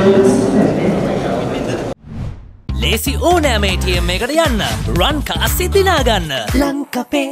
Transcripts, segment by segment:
ලේසි ඕනෑම ATM එකට යන්න රන් කාසිය දිනා ගන්න ලංකපේ.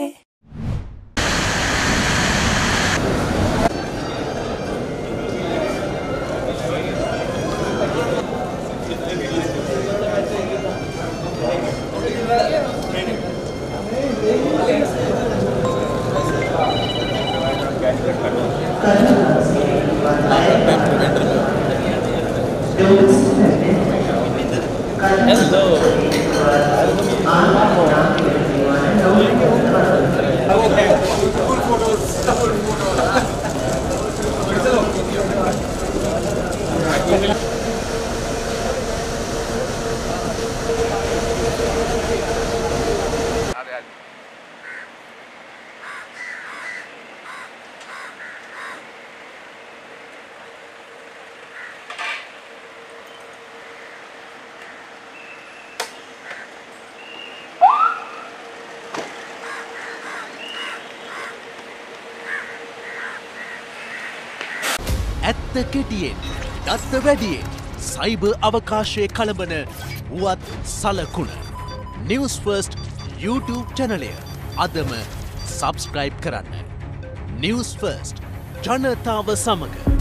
ඇත්ත කෙටියෙන් දත්ත වැඩියෙන් සයිබර් අවකාශයේ කළඹන වුවත් සලකුණ Newsfirst YouTube චැනලය අදම සබස්ක්‍රයිබ් කරන්න. Newsfirst ජනතාව සමග